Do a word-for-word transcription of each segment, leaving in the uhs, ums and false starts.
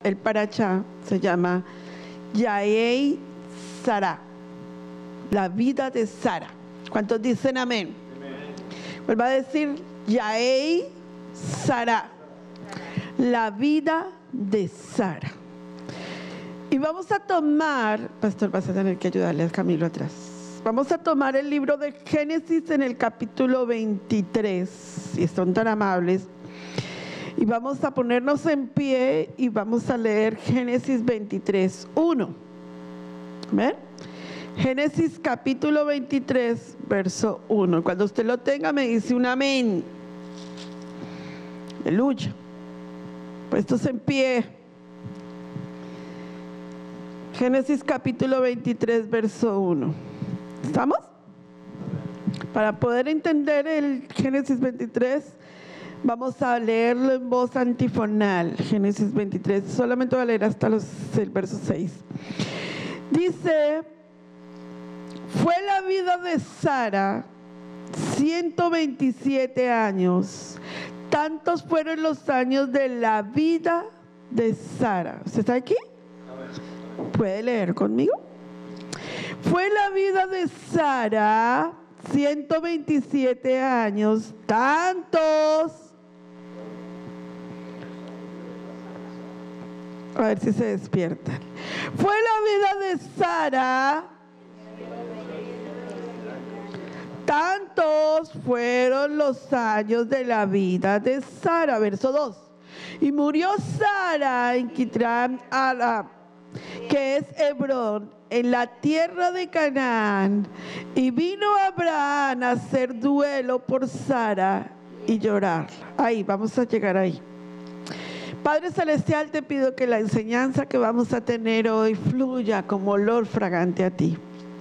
el parachá se llama Yaei Sara, la vida de Sara. ¿Cuántos dicen amén? Amén. Vuelva a decir Yaei Sara, la vida de Sara. Y vamos a tomar, pastor, vas a tener que ayudarle al Camilo atrás. Vamos a tomar el libro de Génesis en el capítulo veintitrés, si son tan amables. Y vamos a ponernos en pie y vamos a leer Génesis veintitrés, uno. ¿Ven? Génesis capítulo veintitrés, verso uno. Cuando usted lo tenga me dice un amén. Aleluya. Puestos en pie. Génesis capítulo veintitrés, verso uno. ¿Estamos? Para poder entender el Génesis veintitrés, vamos a leerlo en voz antifonal. Génesis veintitrés, solamente voy a leer hasta los, el verso seis. Dice: fue la vida de Sara ciento veintisiete años. Tantos fueron los años de la vida de Sara. ¿Usted está aquí? ¿Puede leer conmigo? Fue la vida de Sara ciento veintisiete años, tantos. A ver si se despiertan. Fue la vida de Sara, tantos fueron los años de la vida de Sara. Verso dos. Y murió Sara en Kitram Ara, que es Hebrón, en la tierra de Canaán, y vino Abraham a hacer duelo por Sara y llorarla. Ahí, vamos a llegar ahí. Padre Celestial, te pido que la enseñanza que vamos a tener hoy fluya como olor fragante a ti.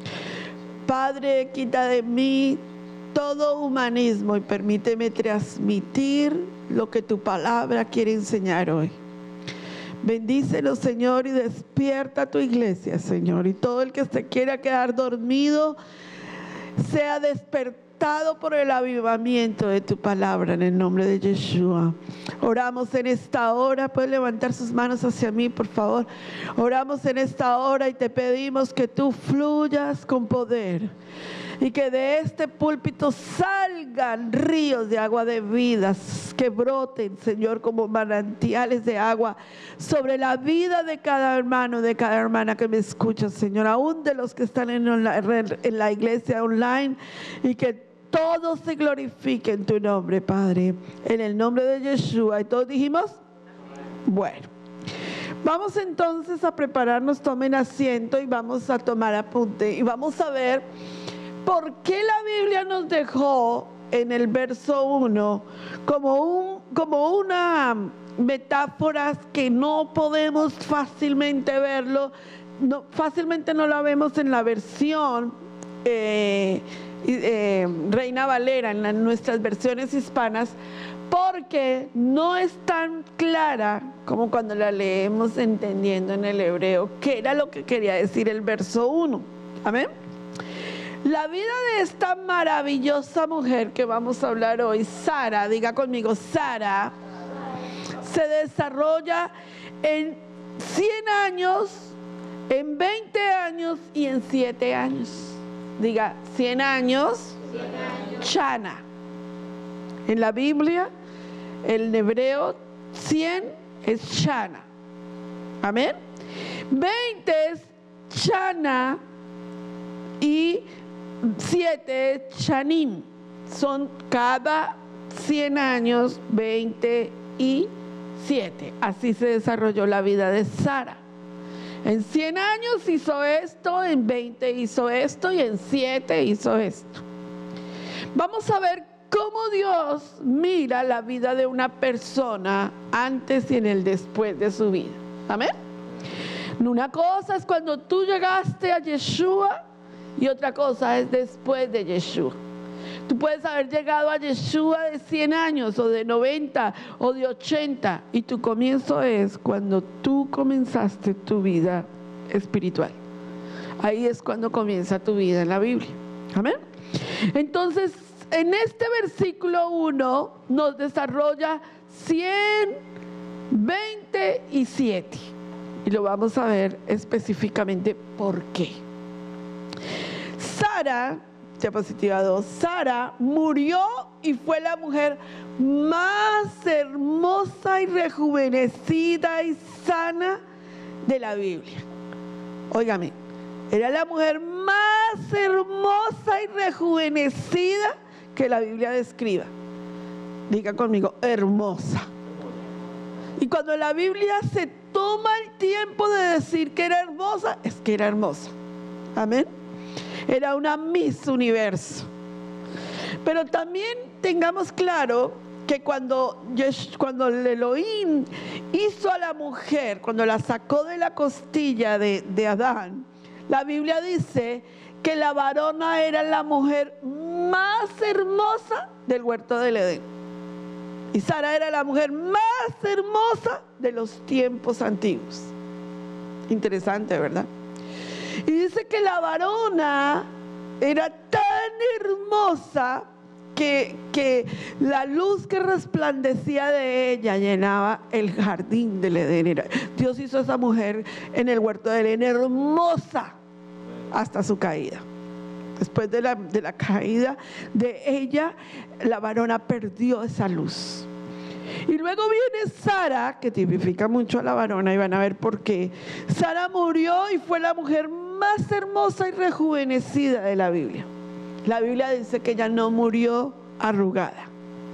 Padre, quita de mí todo humanismo y permíteme transmitir lo que tu palabra quiere enseñar hoy. Bendícelo, Señor, y despierta tu iglesia, Señor. Y todo el que se quiera quedar dormido sea despertado por el avivamiento de tu palabra, en el nombre de Yeshua. Oramos en esta hora. Puedes levantar sus manos hacia mí, por favor. Oramos en esta hora y te pedimos que tú fluyas con poder, y que de este púlpito salgan ríos de agua de vidas, que broten, Señor, como manantiales de agua sobre la vida de cada hermano, de cada hermana que me escucha, Señor, aún de los que están en, en la iglesia online, y que todos se glorifiquen tu nombre, Padre, en el nombre de Yeshua. ¿Y todos dijimos? Bueno, vamos entonces a prepararnos. Tomen asiento y vamos a tomar apunte, y vamos a ver por qué la Biblia nos dejó en el verso uno como, un, como una metáfora que no podemos fácilmente verlo, no, fácilmente no la vemos en la versión eh, eh, Reina Valera, en la, nuestras versiones hispanas, porque no es tan clara como cuando la leemos entendiendo en el hebreo qué era lo que quería decir el verso uno. Amén. La vida de esta maravillosa mujer que vamos a hablar hoy, Sara, diga conmigo, Sara, se desarrolla en cien años, en veinte años y en siete años. Diga, cien años, Shana. En la Biblia, el hebreo, cien es Shana. Amén. veinte es Shana y siete Shanim. Son cada cien años, veinte y siete. Así se desarrolló la vida de Sara. En cien años hizo esto, en veinte hizo esto y en siete hizo esto. Vamos a ver cómo Dios mira la vida de una persona antes y en el después de su vida. Amén. Una cosa es cuando tú llegaste a Yeshua, y otra cosa es después de Yeshua. Tú puedes haber llegado a Yeshua de cien años o de noventa o de ochenta, y tu comienzo es cuando tú comenzaste tu vida espiritual. Ahí es cuando comienza tu vida en la Biblia. Amén. Entonces, en este versículo uno nos desarrolla cien, veinte y siete. Y lo vamos a ver específicamente por qué. Sara, diapositiva dos, Sara murió y fue la mujer más hermosa y rejuvenecida y sana de la Biblia. Óigame, era la mujer más hermosa y rejuvenecida que la Biblia describa. Diga conmigo, hermosa. Y cuando la Biblia se toma el tiempo de decir que era hermosa, es que era hermosa. Amén. Era una Miss Universo. Pero también tengamos claro que cuando, cuando el Elohim hizo a la mujer, cuando la sacó de la costilla de, de Adán, la Biblia dice que la varona era la mujer más hermosa del huerto del Edén. Y Sara era la mujer más hermosa de los tiempos antiguos. Interesante, ¿verdad? Y dice que la varona era tan hermosa que, que la luz que resplandecía de ella llenaba el jardín del Edén. Era, Dios hizo a esa mujer en el huerto del Edén hermosa hasta su caída. Después de la, de la caída de ella, la varona perdió esa luz. Y luego viene Sara, que tipifica mucho a la varona, y van a ver por qué. Sara murió y fue la mujer más hermosa y rejuvenecida de la Biblia. La Biblia dice que ella no murió arrugada.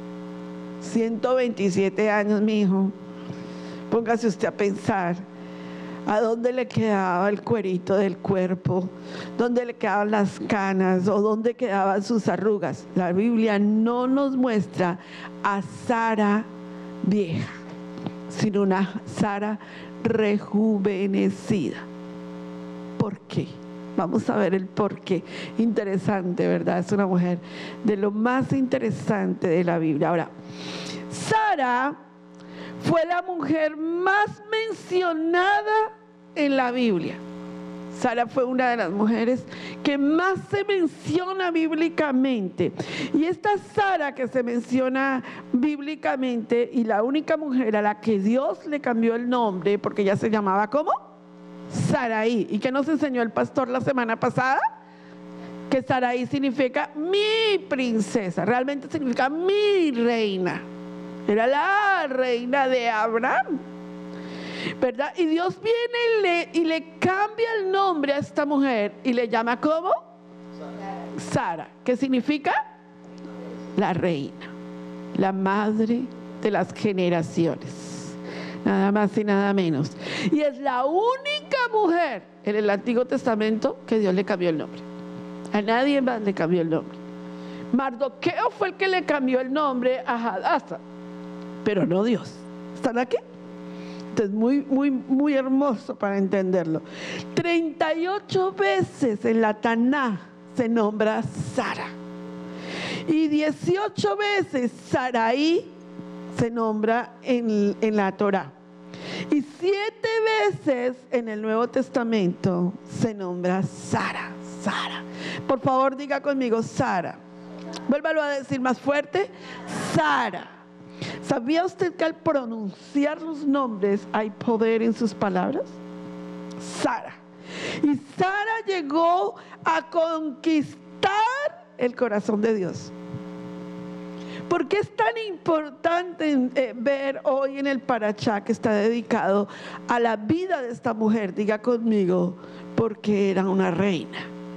ciento veintisiete años, mi hijo. Póngase usted a pensar. ¿A dónde le quedaba el cuerito del cuerpo? ¿Dónde le quedaban las canas? ¿O dónde quedaban sus arrugas? La Biblia no nos muestra a Sara vieja, sino una Sara rejuvenecida. ¿Por qué? Vamos a ver el por qué. Interesante, ¿verdad? Es una mujer de lo más interesante de la Biblia. Ahora, Sara fue la mujer más mencionada en la Biblia. Sara fue una de las mujeres que más se menciona bíblicamente. Y esta Sara que se menciona bíblicamente, y la única mujer a la que Dios le cambió el nombre, porque ella se llamaba ¿cómo? Saraí. ¿Y qué nos enseñó el pastor la semana pasada? Que Saraí significa mi princesa. Realmente significa mi reina. Era la reina de Abraham, ¿verdad? Y Dios viene y le, y le cambia el nombre a esta mujer y le llama ¿cómo? Sara. Sara, ¿qué significa? La reina, la madre de las generaciones, nada más y nada menos. Y es la única mujer en el Antiguo Testamento que Dios le cambió el nombre. A nadie más le cambió el nombre. Mardoqueo fue el que le cambió el nombre a Hadassah, pero no Dios. ¿Están aquí? Entonces, muy, muy, muy hermoso para entenderlo. treinta y ocho veces en la Taná se nombra Sara. Y dieciocho veces Saraí se nombra en, en la Torá. Y siete veces en el Nuevo Testamento se nombra Sara. Sara. Por favor, diga conmigo Sara. Vuélvalo a decir más fuerte. Sara. ¿Sabía usted que al pronunciar los nombres hay poder en sus palabras? Sara. Y Sara llegó a conquistar el corazón de Dios. ¿Por qué es tan importante eh, ver hoy en el Parashá que está dedicado a la vida de esta mujer? Diga conmigo, porque era una reina.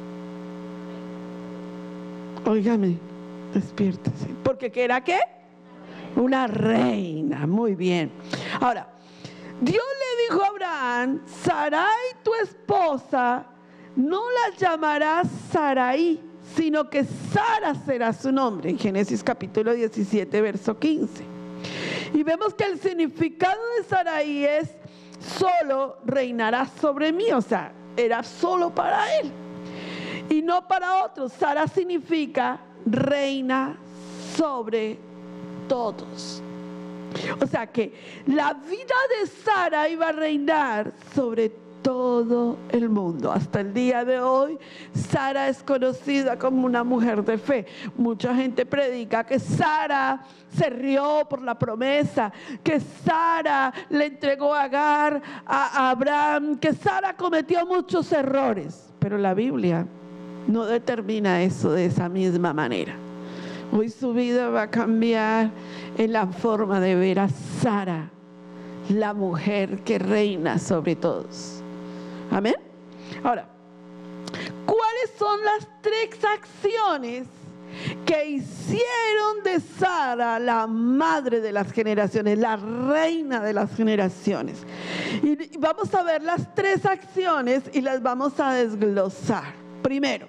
Óigame, despiértese. ¿Porque qué era qué? Una reina. Muy bien. Ahora, Dios le dijo a Abraham: Sarai, tu esposa, no la llamarás Sarai, sino que Sara será su nombre. En Génesis capítulo diecisiete, verso quince. Y vemos que el significado de Sarai es: solo reinará sobre mí. O sea, era solo para él y no para otros. Sara significa reina sobre todos. O sea que la vida de Sara iba a reinar sobre todo el mundo. Hasta el día de hoy, Sara es conocida como una mujer de fe. Mucha gente predica que Sara se rió por la promesa, que Sara le entregó a Agar a Abraham, que Sara cometió muchos errores. Pero la Biblia no determina eso de esa misma manera. Hoy su vida va a cambiar en la forma de ver a Sara, la mujer que reina sobre todos. Amén. Ahora, ¿cuáles son las tres acciones que hicieron de Sara la madre de las generaciones, la reina de las generaciones? Y vamos a ver las tres acciones y las vamos a desglosar. Primero,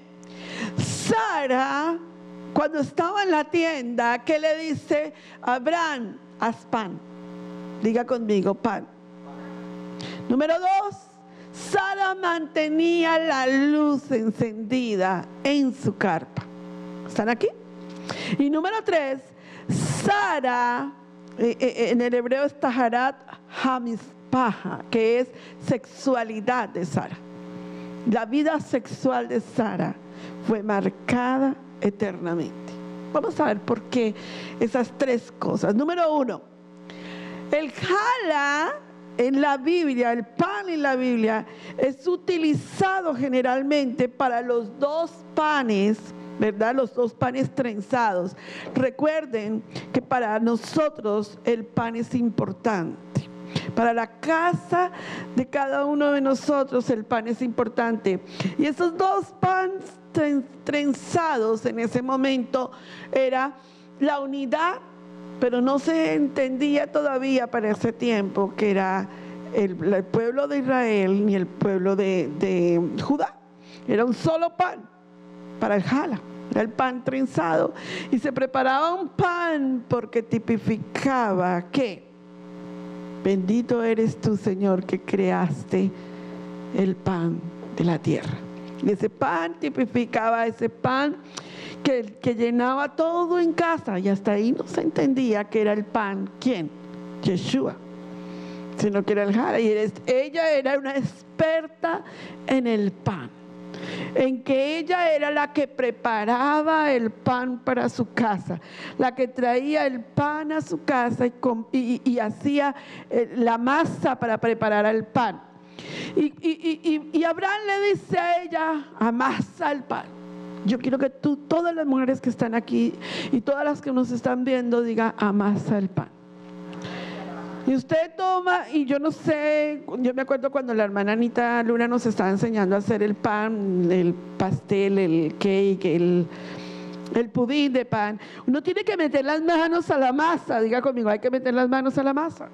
Sara, cuando estaba en la tienda, ¿qué le dice a Abraham? Haz pan. Diga conmigo, pan. Número dos, Sara mantenía la luz encendida en su carpa. ¿Están aquí? Y número tres, Sara, eh, eh, en el hebreo es Taharat Hamizpaha, que es sexualidad de Sara. La vida sexual de Sara fue marcada eternamente. Vamos a ver por qué esas tres cosas. Número uno, el jalá en la Biblia, el pan en la Biblia, es utilizado generalmente para los dos panes, ¿verdad? Los dos panes trenzados. Recuerden que para nosotros el pan es importante. Para la casa de cada uno de nosotros el pan es importante. Y esos dos panes trenzados en ese momento era la unidad, pero no se entendía todavía para ese tiempo que era el, el pueblo de Israel ni el pueblo de, de Judá. Era un solo pan para el jalá, era el pan trenzado, y se preparaba un pan porque tipificaba que bendito eres tú, Señor, que creaste el pan de la tierra. Y ese pan tipificaba ese pan que, que llenaba todo en casa, y hasta ahí no se entendía que era el pan, ¿quién? Yeshua, sino que era el jalá. Y ella era una experta en el pan, en que ella era la que preparaba el pan para su casa, la que traía el pan a su casa y, y, y hacía eh, la masa para preparar el pan. Y, y, y, y Abraham le dice a ella, amasa el pan. Yo quiero que tú, todas las mujeres que están aquí y todas las que nos están viendo, digan, amasa el pan. Y usted toma, y yo no sé, yo me acuerdo cuando la hermana Anita Luna nos estaba enseñando a hacer el pan, el pastel, el cake, el, el pudín de pan. Uno tiene que meter las manos a la masa. Diga conmigo, hay que meter las manos a la masa.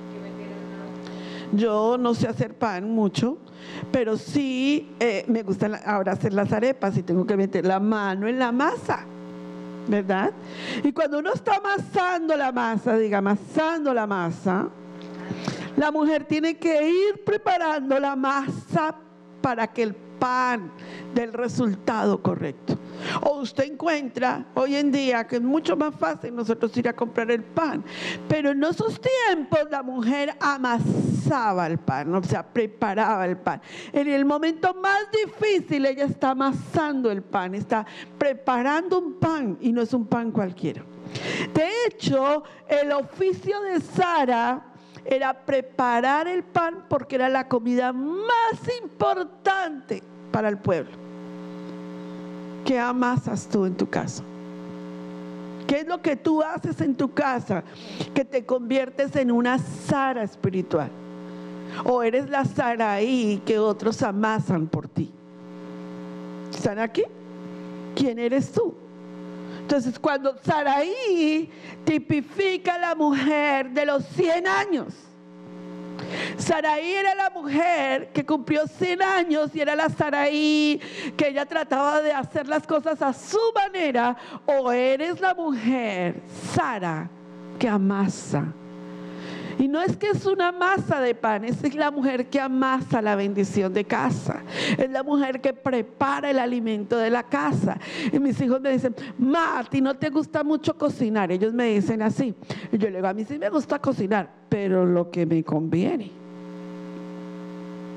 Yo no sé hacer pan mucho, pero sí eh, me gusta ahora hacer las arepas y tengo que meter la mano en la masa, ¿verdad? Y cuando uno está amasando la masa, diga, amasando la masa, la mujer tiene que ir preparando la masa para que el pan dé el resultado correcto. O usted encuentra hoy en día que es mucho más fácil nosotros ir a comprar el pan, pero en esos tiempos la mujer amasaba el pan, o sea, preparaba el pan. En el momento más difícil ella está amasando el pan, está preparando un pan, y no es un pan cualquiera. De hecho, el oficio de Sara era preparar el pan porque era la comida más importante para el pueblo. ¿Qué amasas tú en tu casa? ¿Qué es lo que tú haces en tu casa que te conviertes en una Sara espiritual? ¿O eres la Saraí que otros amasan por ti? ¿Están aquí? ¿Quién eres tú? Entonces, cuando Saraí tipifica a la mujer de los cien años, Saraí era la mujer que cumplió cien años y era la Saraí que ella trataba de hacer las cosas a su manera, o eres la mujer Sara que amasa. Y no es que es una masa de pan, es la mujer que amasa la bendición de casa, es la mujer que prepara el alimento de la casa. Y mis hijos me dicen, ma, ¿a ti no te gusta mucho cocinar? Ellos me dicen así. Y yo le digo, a mí sí me gusta cocinar, pero lo que me conviene.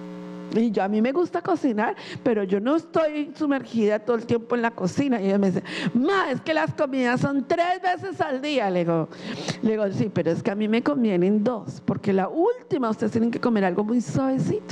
Y yo, a mí me gusta cocinar, pero yo no estoy sumergida todo el tiempo en la cocina. Y ella me dice, ma, es que las comidas son tres veces al día. Le digo, le digo, sí, pero es que a mí me convienen dos, porque la última ustedes tienen que comer algo muy suavecito.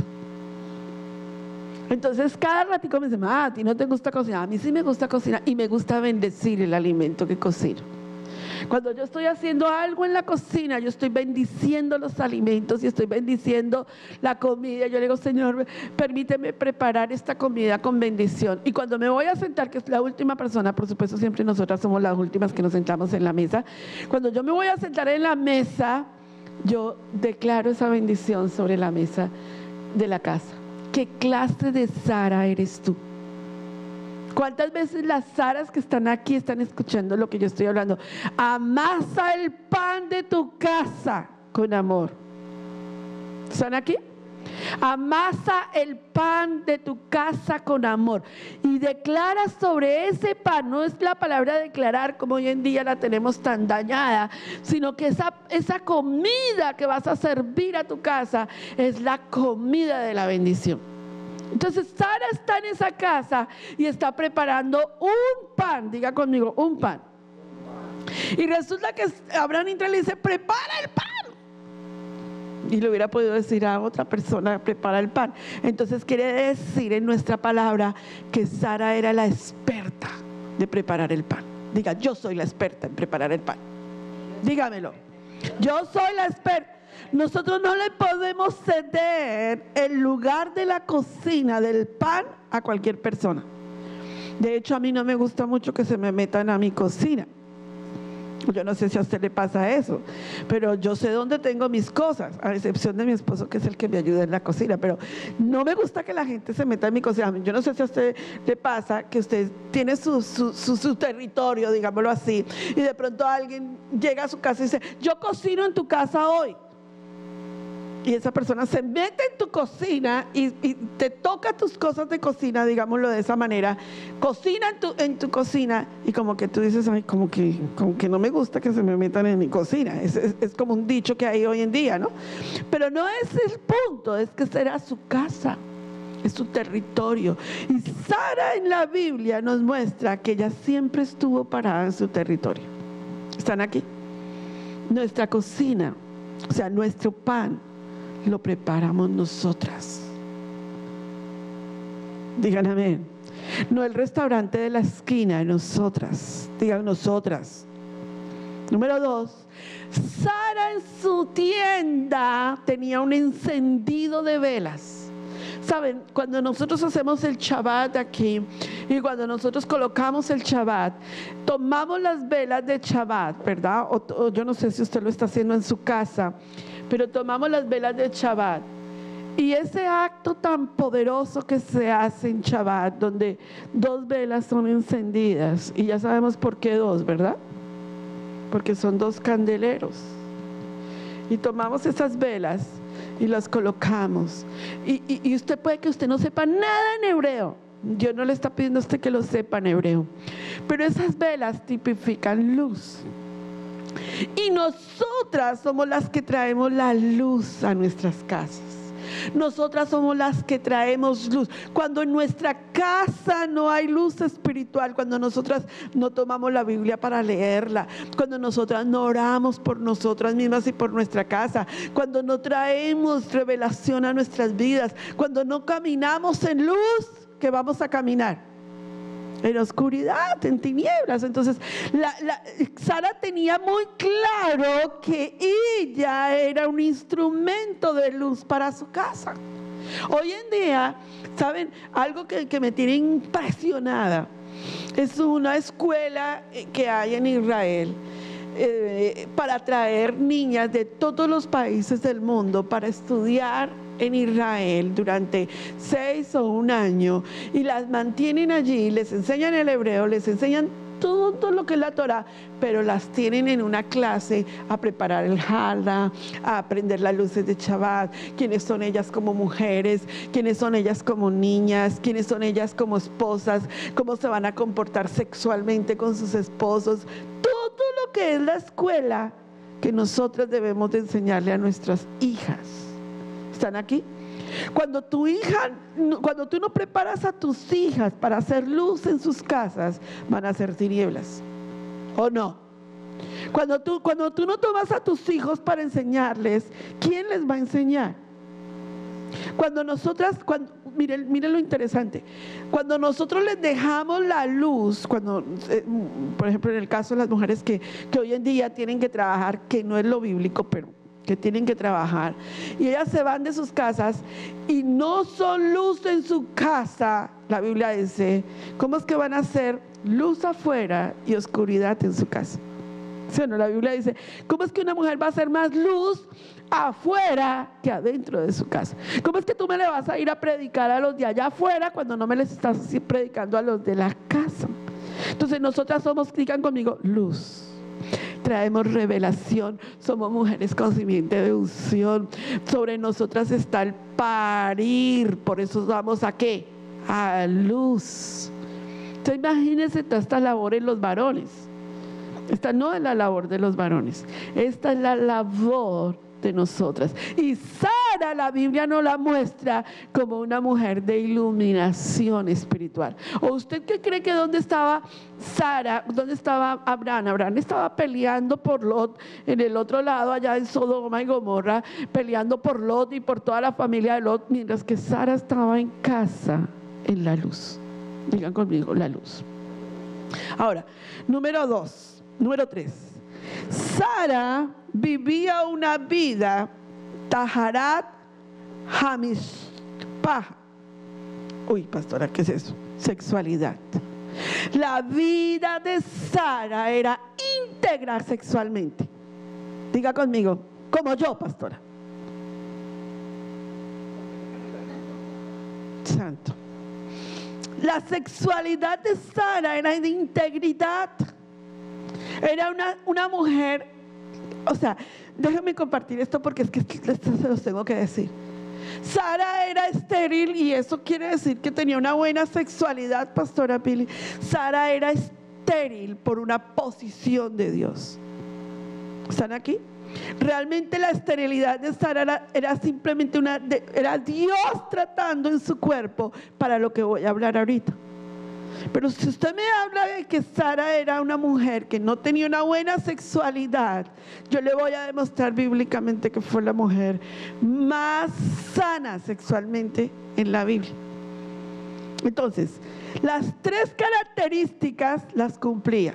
Entonces cada ratito me dice, ah, a ti no te gusta cocinar. A mí sí me gusta cocinar y me gusta bendecir el alimento que cocino. Cuando yo estoy haciendo algo en la cocina, yo estoy bendiciendo los alimentos y estoy bendiciendo la comida. Yo le digo, Señor, permíteme preparar esta comida con bendición. Y cuando me voy a sentar, que es la última persona, por supuesto siempre nosotras somos las últimas que nos sentamos en la mesa. Cuando yo me voy a sentar en la mesa, yo declaro esa bendición sobre la mesa de la casa. ¿Qué clase de Sara eres tú? ¿Cuántas veces las Saras que están aquí están escuchando lo que yo estoy hablando? Amasa el pan de tu casa con amor. ¿Están aquí? Amasa el pan de tu casa con amor y declara sobre ese pan. No es la palabra declarar como hoy en día la tenemos tan dañada, sino que esa, esa comida que vas a servir a tu casa es la comida de la bendición. Entonces Sara está en esa casa y está preparando un pan. Diga conmigo, un pan. Y resulta que Abraham entra y le dice, prepara el pan. Y le hubiera podido decir a otra persona, prepara el pan. Entonces quiere decir en nuestra palabra que Sara era la experta de preparar el pan. Diga, yo soy la experta en preparar el pan. Dígamelo. Yo soy la experta. Nosotros no le podemos ceder el lugar de la cocina del pan a cualquier persona. De hecho, a mí no me gusta mucho que se me metan a mi cocina. Yo no sé si a usted le pasa eso, pero yo sé dónde tengo mis cosas, a excepción de mi esposo, que es el que me ayuda en la cocina. Pero no me gusta que la gente se meta en mi cocina. Yo no sé si a usted le pasa que usted tiene su, su, su, su territorio, digámoslo así, y de pronto alguien llega a su casa y dice, yo cocino en tu casa hoy. Y esa persona se mete en tu cocina y, y te toca tus cosas de cocina, digámoslo de esa manera. Cocina en tu, en tu cocina y como que tú dices, ay, como que, como que no me gusta que se me metan en mi cocina. Es, es, es como un dicho que hay hoy en día, ¿no? Pero no es el punto, es que será su casa, es su territorio. Y Sara en la Biblia nos muestra que ella siempre estuvo parada en su territorio. ¿Están aquí? Nuestra cocina, o sea, nuestro pan, lo preparamos nosotras. Digan amén. No el restaurante de la esquina, nosotras. Digan nosotras. Número dos, Sara en su tienda tenía un encendido de velas. Saben, cuando nosotros hacemos el Shabbat aquí y cuando nosotros colocamos el Shabbat, tomamos las velas de Shabbat, ¿verdad? O, o yo no sé si usted lo está haciendo en su casa, pero tomamos las velas de Shabbat. Y ese acto tan poderoso que se hace en Shabbat, donde dos velas son encendidas, y ya sabemos por qué dos, ¿verdad? Porque son dos candeleros. Y tomamos esas velas y las colocamos. Y, y, y usted puede que usted no sepa nada en hebreo. Dios no le está pidiendo a usted que lo sepa en hebreo. Pero esas velas tipifican luz. Y nosotras somos las que traemos la luz a nuestras casas. Nosotras somos las que traemos luz. Cuando en nuestra casa no hay luz espiritual, cuando nosotras no tomamos la Biblia para leerla, cuando nosotras no oramos por nosotras mismas y por nuestra casa, cuando no traemos revelación a nuestras vidas, cuando no caminamos en luz, ¿qué vamos a caminar? En oscuridad, en tinieblas. Entonces la, la, Sara tenía muy claro que ella era un instrumento de luz para su casa. Hoy en día, ¿saben? Algo que, que me tiene impresionada es una escuela que hay en Israel eh, para traer niñas de todos los países del mundo para estudiar en Israel durante seis o un año, y las mantienen allí, les enseñan el hebreo, les enseñan todo, todo lo que es la Torah, pero las tienen en una clase a preparar el jalá, a aprender las luces de Shabbat, quiénes son ellas como mujeres, quiénes son ellas como niñas, quiénes son ellas como esposas, cómo se van a comportar sexualmente con sus esposos, todo lo que es la escuela que nosotras debemos de enseñarle a nuestras hijas. ¿Están aquí? Cuando tu hija, cuando tú no preparas a tus hijas para hacer luz en sus casas, van a ser tinieblas, ¿o no? Cuando tú, cuando tú no tomas a tus hijos para enseñarles, ¿quién les va a enseñar? Cuando nosotras, cuando, miren, miren lo interesante, cuando nosotros les dejamos la luz, cuando, eh, por ejemplo, en el caso de las mujeres que, que hoy en día tienen que trabajar, que no es lo bíblico, pero que tienen que trabajar, y ellas se van de sus casas y no son luz en su casa, la Biblia dice, ¿cómo es que van a ser luz afuera y oscuridad en su casa? ¿Sí o no? La Biblia dice, ¿cómo es que una mujer va a ser más luz afuera que adentro de su casa? ¿Cómo es que tú me le vas a ir a predicar a los de allá afuera cuando no me les estás así predicando a los de la casa? Entonces nosotras somos, digan conmigo, luz. Traemos revelación, somos mujeres con simiente de unción. Sobre nosotras está el parir, por eso vamos a ¿qué? A luz. Entonces imagínense toda esta labor en los varones. Esta no es la labor de los varones, esta es la labor de nosotras. Y Sara, la Biblia no la muestra como una mujer de iluminación espiritual. ¿O usted qué cree que dónde estaba Sara? ¿Dónde estaba Abraham? Abraham estaba peleando por Lot en el otro lado, allá en Sodoma y Gomorra, peleando por Lot y por toda la familia de Lot, mientras que Sara estaba en casa en la luz. Digan conmigo, la luz. Ahora, número dos. Número tres, Sara vivía una vida Taharat Hamishpah. Uy, pastora, ¿qué es eso? Sexualidad. La vida de Sara era íntegra sexualmente. Diga conmigo, como yo, pastora. Santo. La sexualidad de Sara era de integridad. Era una, una mujer, o sea, déjenme compartir esto porque es que esto se los tengo que decir. Sara era estéril y eso quiere decir que tenía una buena sexualidad, pastora Pili. Sara era estéril por una posición de Dios. ¿Están aquí? Realmente la esterilidad de Sara era, era simplemente una, de, era Dios tratando en su cuerpo para lo que voy a hablar ahorita. Pero si usted me habla de que Sara era una mujer que no tenía una buena sexualidad, yo le voy a demostrar bíblicamente que fue la mujer más sana sexualmente en la Biblia. Entonces, las tres características las cumplía.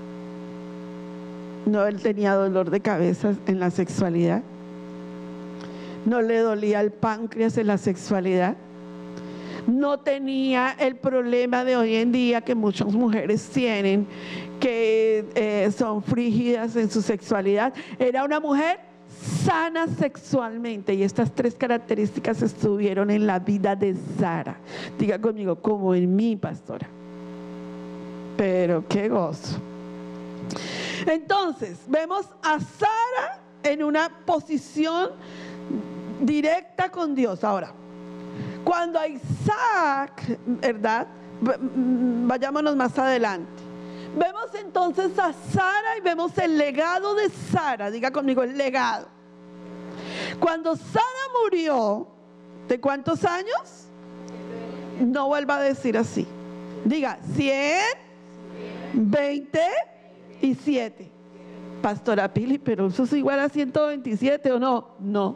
No, él tenía dolor de cabeza en la sexualidad. No le dolía el páncreas en la sexualidad. No tenía el problema de hoy en día que muchas mujeres tienen, que eh, son frígidas en su sexualidad. Era una mujer sana sexualmente y estas tres características estuvieron en la vida de Sara. Diga conmigo, como en mí, pastora. Pero qué gozo. Entonces, vemos a Sara en una posición directa con Dios. Ahora, cuando a Isaac, ¿verdad? Vayámonos más adelante. Vemos entonces a Sara y vemos el legado de Sara. Diga conmigo, el legado. Cuando Sara murió, ¿de cuántos años? No vuelva a decir así. Diga, cien, veinte y siete. Pastora Pili, pero eso es igual a ciento veintisiete, ¿o no? No.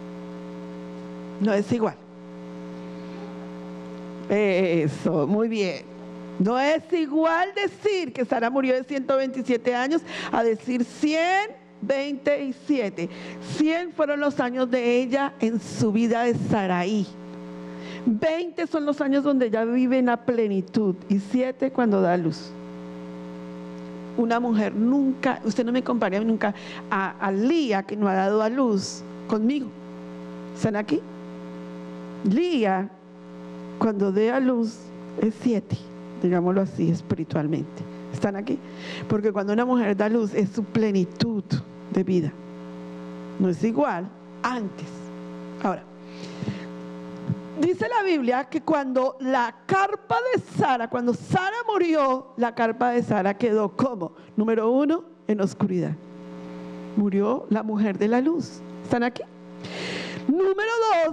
No es igual. Eso, muy bien. No es igual decir que Sara murió de ciento veintisiete años a decir ciento veintisiete. cien fueron los años de ella en su vida de Saraí. veinte son los años donde ella vive en la plenitud y siete cuando da luz. Una mujer nunca, usted no me compare nunca a, a Lía, que no ha dado a luz conmigo. ¿Están aquí? Lía, cuando dé a luz, es siete, digámoslo así, espiritualmente. ¿Están aquí? Porque cuando una mujer da luz es su plenitud de vida. No es igual antes. Ahora, dice la Biblia que cuando la carpa de Sara, cuando Sara murió, la carpa de Sara quedó como, número uno, en oscuridad. Murió la mujer de la luz. ¿Están aquí? Número dos,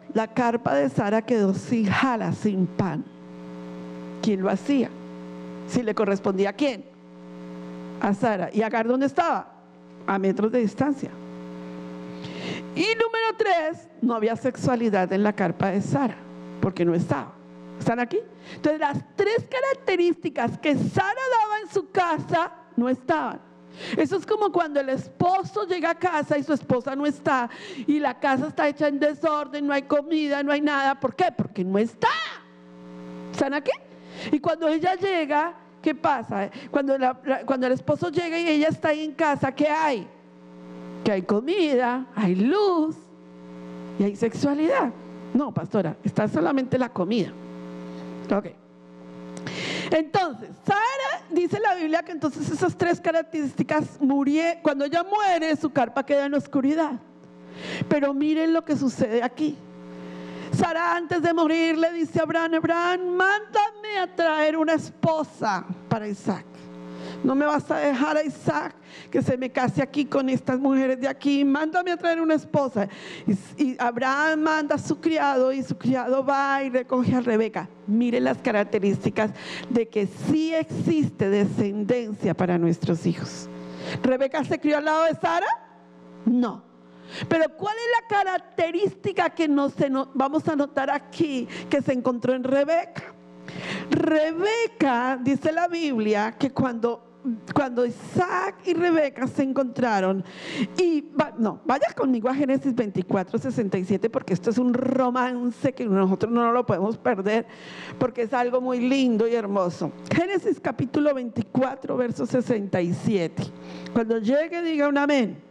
la carpa de Sara quedó sin jala, sin pan. ¿Quién lo hacía? Si le correspondía a quién, a Sara. ¿Y Agar dónde estaba? A metros de distancia. Y número tres, no había sexualidad en la carpa de Sara, porque no estaba. ¿Están aquí? Entonces las tres características que Sara daba en su casa no estaban. Eso es como cuando el esposo llega a casa y su esposa no está, y la casa está hecha en desorden, no hay comida, no hay nada. ¿Por qué? Porque no está. ¿Están aquí? Y cuando ella llega, ¿qué pasa? Cuando, la, cuando el esposo llega y ella está ahí en casa, ¿qué hay? Que hay comida, hay luz y hay sexualidad. No, pastora, está solamente la comida. Ok. Entonces, Sara, dice la Biblia que entonces esas tres características murió. Cuando ella muere, su carpa queda en oscuridad. Pero miren lo que sucede aquí. Sara, antes de morir, le dice a Abraham: Abraham, mándame a traer una esposa para Isaac. No me vas a dejar a Isaac que se me case aquí con estas mujeres de aquí. Mándame a traer una esposa. Y, y Abraham manda a su criado, y su criado va y recoge a Rebeca. Miren las características de que sí existe descendencia para nuestros hijos. ¿Rebeca se crió al lado de Sara? No. Pero ¿cuál es la característica que nos, nos vamos a notar aquí que se encontró en Rebeca? Rebeca, dice la Biblia, que cuando Cuando Isaac y Rebeca se encontraron, y no, vaya conmigo a Génesis veinticuatro, sesenta y siete, porque esto es un romance que nosotros no lo podemos perder, porque es algo muy lindo y hermoso. Génesis capítulo veinticuatro, verso sesenta y siete. Cuando llegue, diga un amén.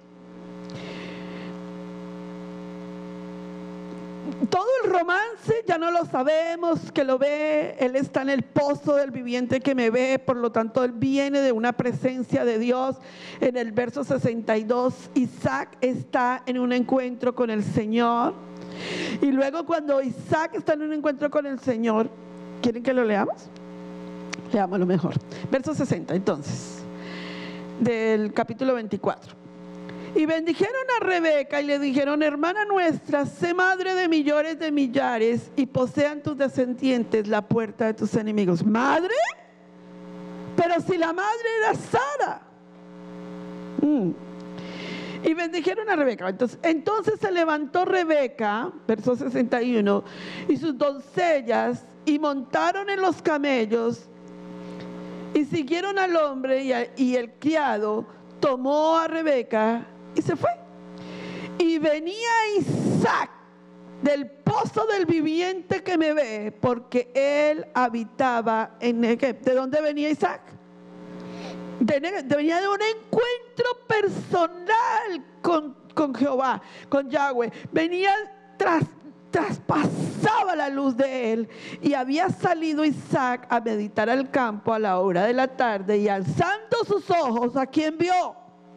Todo el romance ya no lo sabemos, que lo ve, él está en el pozo del viviente que me ve, por lo tanto él viene de una presencia de Dios. En el verso sesenta y dos, Isaac está en un encuentro con el Señor, y luego cuando Isaac está en un encuentro con el Señor, ¿quieren que lo leamos? Leámoslo mejor. Verso sesenta entonces, del capítulo veinticuatro. Y bendijeron a Rebeca y le dijeron: hermana nuestra, sé madre de millones de millares, y posean tus descendientes la puerta de tus enemigos. ¿Madre? Pero si la madre era Sara. Mm. Y bendijeron a Rebeca. Entonces, entonces se levantó Rebeca, verso sesenta y uno, y sus doncellas, y montaron en los camellos, y siguieron al hombre, y, a, y el criado tomó a Rebeca y se fue. Y venía Isaac del pozo del viviente que me ve, porque él habitaba en Negev. ¿De dónde venía Isaac? De Negev. Venía de un encuentro personal con, con Jehová, con Yahweh. Venía tras traspasaba la luz de él, y había salido Isaac a meditar al campo a la hora de la tarde, y alzando sus ojos, ¿a quién vio?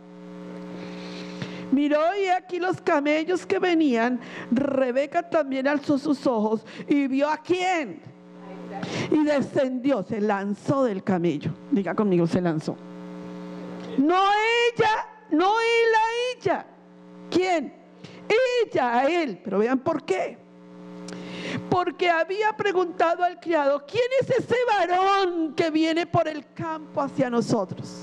Miró, y aquí los camellos que venían. Rebeca también alzó sus ojos y vio ¿a quién? Y descendió, se lanzó del camello. Diga conmigo, se lanzó. No ella, no él a ella. ¿Quién? Ella a él. Pero vean por qué. Porque había preguntado al criado: ¿quién es ese varón que viene por el campo hacia nosotros?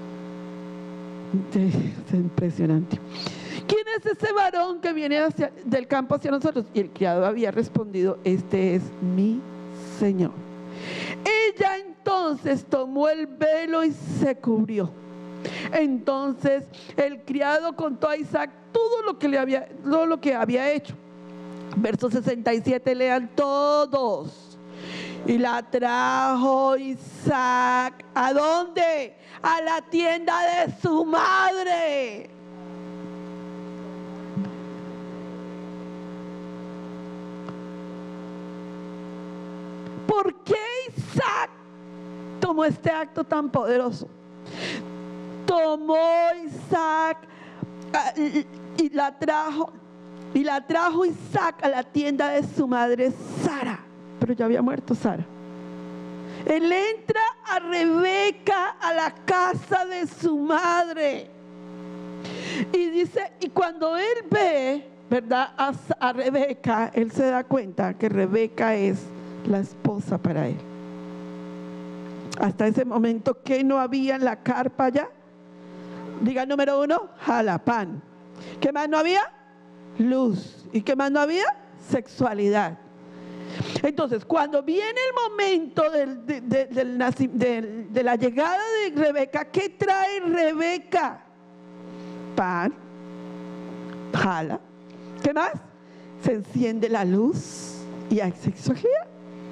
Es impresionante. ¿Quién es ese varón que viene hacia, del campo hacia nosotros? Y el criado había respondido: este es mi Señor. Ella entonces tomó el velo y se cubrió. Entonces el criado contó a Isaac todo lo que le había, todo lo que había hecho. Verso sesenta y siete, lean todos. Y la trajo Isaac, ¿a dónde? A la tienda de su madre. ¿Por qué Isaac tomó este acto tan poderoso? Tomó Isaac y la trajo, y la trajo Isaac a la tienda de su madre Sara. Pero ya había muerto Sara. Él entra a Rebeca a la casa de su madre, y dice, y cuando él ve ¿verdad?, a, a Rebeca, él se da cuenta que Rebeca es la esposa para él. Hasta ese momento, ¿qué no había en la carpa ya? Diga número uno, jalapán. ¿Qué más no había? Luz. ¿Y qué más no había? Sexualidad. Entonces, cuando viene el momento del, de, de, del, del, de la llegada de Rebeca, ¿qué trae Rebeca? Pan, jala. ¿Qué más? Se enciende la luz y hay sexualidad.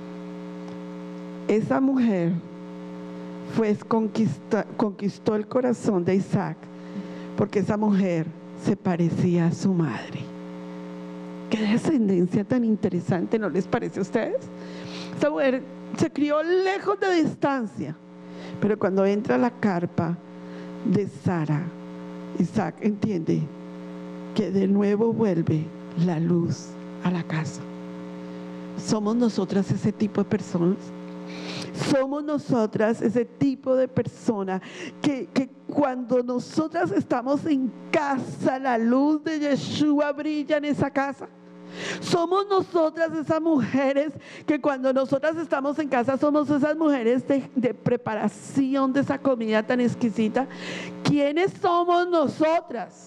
Esa mujer fue conquista, conquistó el corazón de Isaac, porque esa mujer se parecía a su madre. Qué descendencia tan interesante, ¿no les parece a ustedes? Esa mujer se crió lejos de distancia, pero cuando entra a la carpa de Sara, Isaac entiende que de nuevo vuelve la luz a la casa. ¿Somos nosotras ese tipo de personas? Somos nosotras ese tipo de persona que, que cuando nosotras estamos en casa, la luz de Yeshua brilla en esa casa. Somos nosotras esas mujeres que cuando nosotras estamos en casa somos esas mujeres de, de preparación de esa comida tan exquisita. ¿Quiénes somos nosotras?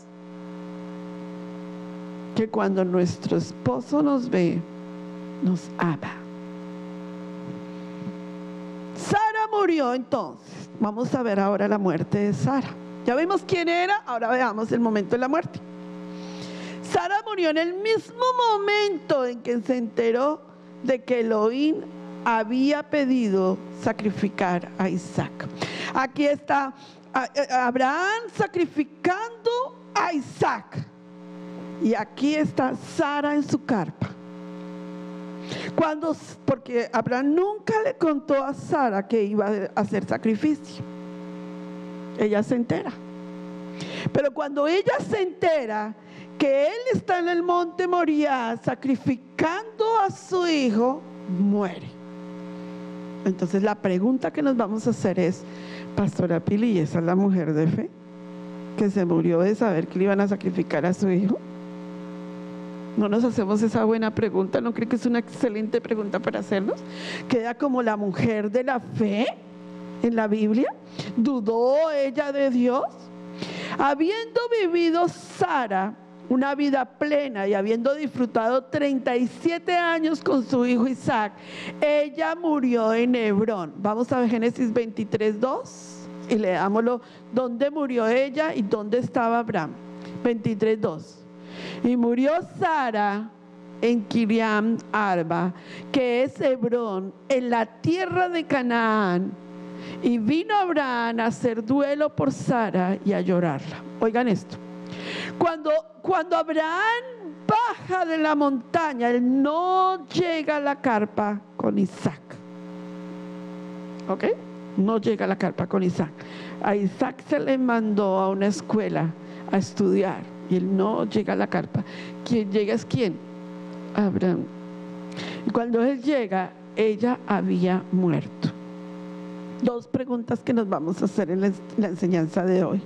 Que cuando nuestro esposo nos ve, nos ama. Sara murió entonces. Vamos a ver ahora la muerte de Sara. Ya vimos quién era, ahora veamos el momento de la muerte. Sara murió en el mismo momento en que se enteró de que Elohim había pedido sacrificar a Isaac. Aquí está Abraham sacrificando a Isaac. Y aquí está Sara en su carpa. Cuando, porque Abraham nunca le contó a Sara que iba a hacer sacrificio. Ella se entera. Pero cuando ella se entera que él está en el monte Moriah sacrificando a su hijo, muere. Entonces la pregunta que nos vamos a hacer es: Pastora Pili, ¿esa es la mujer de fe que se murió de saber que le iban a sacrificar a su hijo? ¿No nos hacemos esa buena pregunta? ¿No cree que es una excelente pregunta para hacernos? Queda como la mujer de la fe en la Biblia. ¿Dudó ella de Dios? Habiendo vivido Sara una vida plena y habiendo disfrutado treinta y siete años con su hijo Isaac, ella murió en Hebrón. Vamos a ver Génesis veintitrés, dos y leámoslo. ¿Dónde murió ella y dónde estaba Abraham? veintitrés, dos. Y murió Sara en Kiriam Arba, que es Hebrón, en la tierra de Canaán. Y vino Abraham a hacer duelo por Sara y a llorarla. Oigan esto. Cuando, cuando Abraham baja de la montaña, él no llega a la carpa con Isaac. ¿Ok? No llega a la carpa con Isaac. A Isaac se le mandó a una escuela a estudiar y él no llega a la carpa. ¿Quién llega es quién? Abraham. Y cuando él llega, ella había muerto. Dos preguntas que nos vamos a hacer en la, la enseñanza de hoy.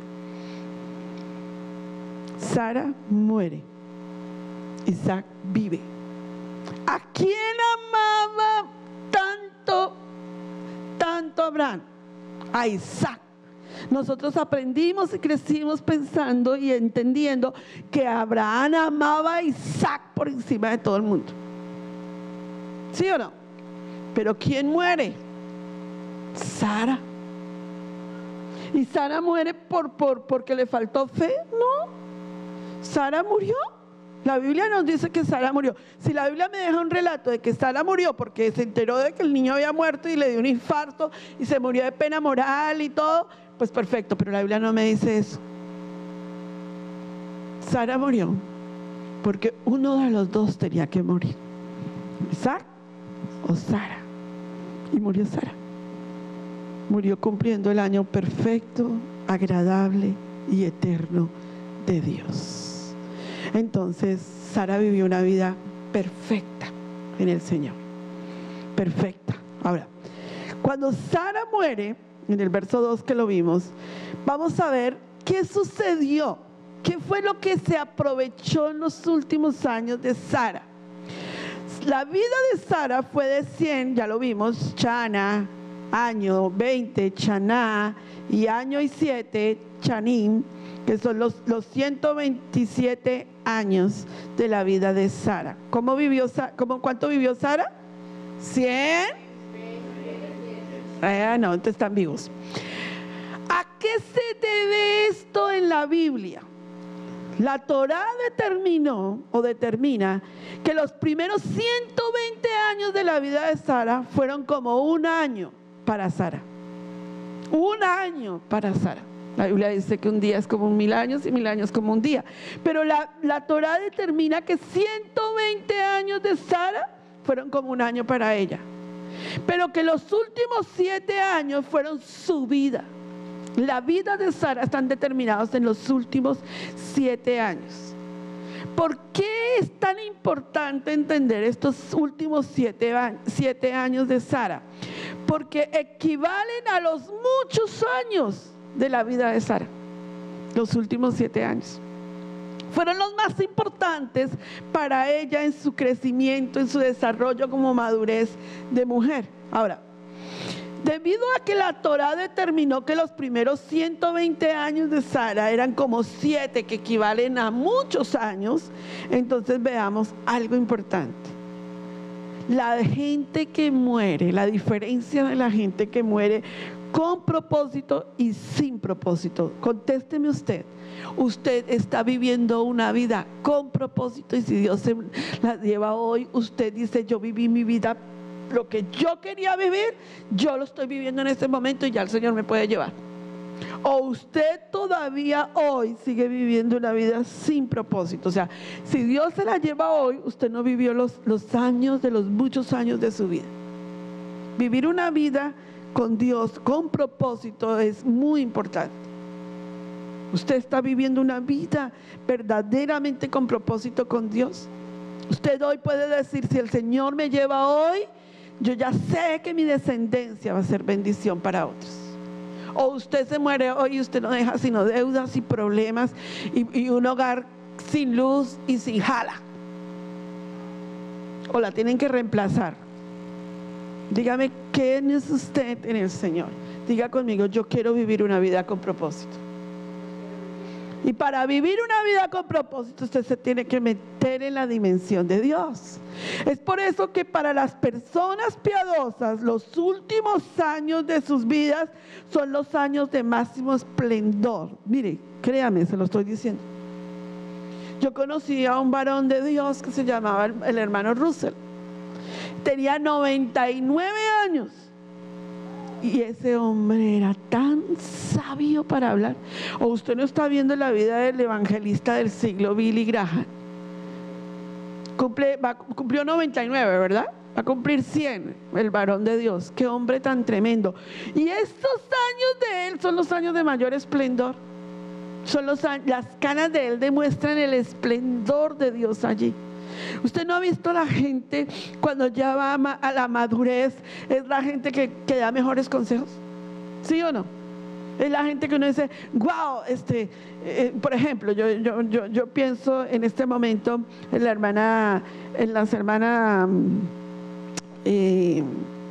Sara muere, Isaac vive. ¿A quién amaba tanto, tanto Abraham? A Isaac. Nosotros aprendimos y crecimos pensando y entendiendo que Abraham amaba a Isaac por encima de todo el mundo. ¿Sí o no? Pero ¿quién muere? Sara. ¿Y Sara muere por, por, porque le faltó fe? No. Sara murió. La Biblia nos dice que Sara murió. Si la Biblia me deja un relato de que Sara murió porque se enteró de que el niño había muerto y le dio un infarto y se murió de pena moral y todo, pues perfecto, pero la Biblia no me dice eso. Sara murió porque uno de los dos tenía que morir, Isaac o Sara. Y murió Sara. Murió cumpliendo el año perfecto, agradable y eterno de Dios. Entonces Sara vivió una vida perfecta en el Señor. Perfecta. Ahora, cuando Sara muere, en el verso dos que lo vimos, vamos a ver qué sucedió ¿Qué fue lo que se aprovechó en los últimos años de Sara? La vida de Sara fue de cien, ya lo vimos, Chana, año veinte, Chaná, y año y siete, Chanim, que son los, los ciento veintisiete años de la vida de Sara. ¿Cómo vivió, cómo, ¿Cuánto vivió Sara? ¿cien? Ah, no, entonces están vivos. ¿A qué se debe esto en la Biblia? La Torá determinó o determina que los primeros ciento veinte años de la vida de Sara fueron como un año para Sara. Un año para Sara. La Biblia dice que un día es como mil años y mil años como un día. Pero la, la Torá determina que ciento veinte años de Sara fueron como un año para ella. Pero que los últimos siete años fueron su vida. La vida de Sara están determinados en los últimos siete años. ¿Por qué es tan importante entender estos últimos siete, siete años de Sara? Porque equivalen a los muchos años de la vida de Sara. Los últimos siete años fueron los más importantes para ella en su crecimiento, en su desarrollo como madurez de mujer. Ahora, debido a que la Torá determinó que los primeros ciento veinte años de Sara eran como siete, que equivalen a muchos años, entonces veamos algo importante. La gente que muere, la diferencia de la gente que muere con propósito y sin propósito. Contésteme usted. Usted está viviendo una vida con propósito, y si Dios se la lleva hoy, usted dice: yo viví mi vida, lo que yo quería vivir, yo lo estoy viviendo en este momento y ya el Señor me puede llevar. O usted todavía hoy sigue viviendo una vida sin propósito. O sea, si Dios se la lleva hoy, usted no vivió los, los años de los muchos años de su vida. Vivir una vida con Dios, con propósito, es muy importante. Usted está viviendo una vida verdaderamente con propósito con Dios. Usted hoy puede decir: si el Señor me lleva hoy, yo ya sé que mi descendencia va a ser bendición para otros. O usted se muere hoy y usted no deja sino deudas y problemas y, y un hogar sin luz y sin jala. O la tienen que reemplazar. Dígame, ¿quién es usted en el Señor? Diga conmigo: yo quiero vivir una vida con propósito. Y para vivir una vida con propósito, usted se tiene que meter en la dimensión de Dios. Es por eso que para las personas piadosas, los últimos años de sus vidas son los años de máximo esplendor. Mire, créame, se lo estoy diciendo. Yo conocí a un varón de Dios que se llamaba el, el hermano Russell. Tenía noventa y nueve años. Y ese hombre era tan sabio para hablar. O usted no está viendo la vida del evangelista del siglo, Billy Graham. Cumple, va, cumplió noventa y nueve, ¿verdad? Va a cumplir cien, el varón de Dios. Qué hombre tan tremendo. Y estos años de él son los años de mayor esplendor. Son los, las canas de él demuestran el esplendor de Dios allí. Usted no ha visto la gente cuando ya va a la madurez, es la gente que, que da mejores consejos, ¿sí o no? Es la gente que uno dice: wow, este, eh, por ejemplo, yo, yo, yo, yo pienso en este momento en la hermana, en las hermanas eh,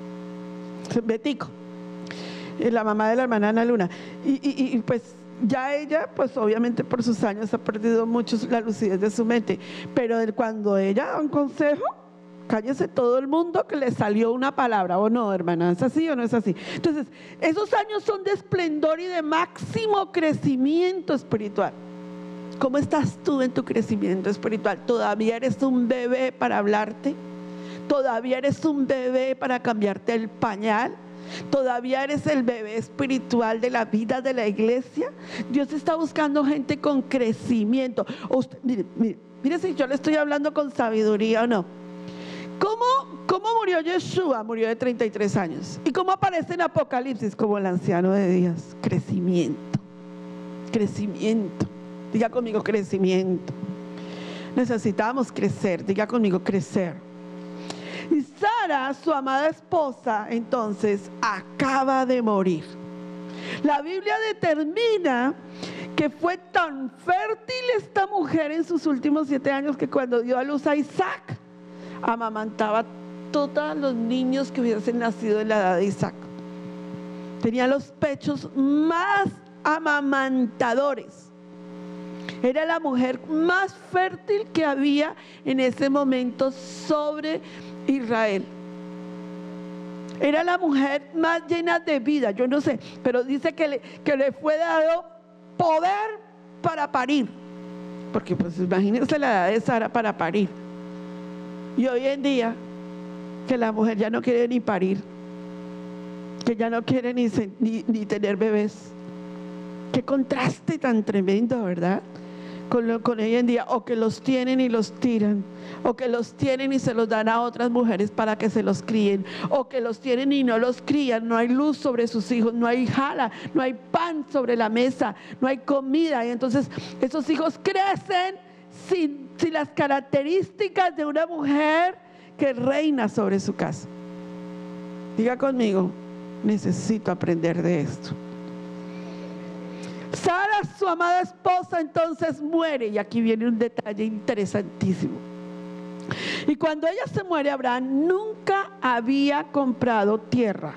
Betico, la mamá de la hermana Ana Luna, y, y, y pues ya ella, pues obviamente por sus años ha perdido mucho la lucidez de su mente, pero cuando ella da un consejo, cállese todo el mundo que le salió una palabra, ¿o no, hermana? ¿Es así o no es así? Entonces, esos años son de esplendor y de máximo crecimiento espiritual. ¿Cómo estás tú en tu crecimiento espiritual? ¿Todavía eres un bebé para hablarte? ¿Todavía eres un bebé para cambiarte el pañal? ¿Todavía eres el bebé espiritual de la vida de la iglesia? Dios está buscando gente con crecimiento. Usted, mire, mire, mire si yo le estoy hablando con sabiduría o no. ¿Cómo, cómo murió Yeshua? Murió de treinta y tres años. ¿Y cómo aparece en Apocalipsis? Como el anciano de días. Crecimiento. Crecimiento. Diga conmigo: crecimiento. Necesitamos crecer. Diga conmigo: crecer. Y Sara, su amada esposa, entonces acaba de morir. La Biblia determina que fue tan fértil esta mujer en sus últimos siete años que cuando dio a luz a Isaac, amamantaba todos los niños que hubiesen nacido en la edad de Isaac. Tenía los pechos más amamantadores. Era la mujer más fértil que había en ese momento sobre Israel. Era la mujer más llena de vida, yo no sé, pero dice que le, que le fue dado poder para parir. Porque pues imagínense la edad de Sara para parir. Y hoy en día, que la mujer ya no quiere ni parir, que ya no quiere ni, ni, ni tener bebés. Qué contraste tan tremendo, ¿verdad? Con, lo, con hoy en día, o que los tienen y los tiran, o que los tienen y se los dan a otras mujeres para que se los críen, o que los tienen y no los crían. No hay luz sobre sus hijos, no hay jala, no hay pan sobre la mesa, no hay comida, y entonces esos hijos crecen sin, sin las características de una mujer que reina sobre su casa. Diga conmigo, necesito aprender de esto. Sara, su amada esposa, entonces muere, y aquí viene un detalle interesantísimo. Y cuando ella se muere, Abraham nunca había comprado tierra.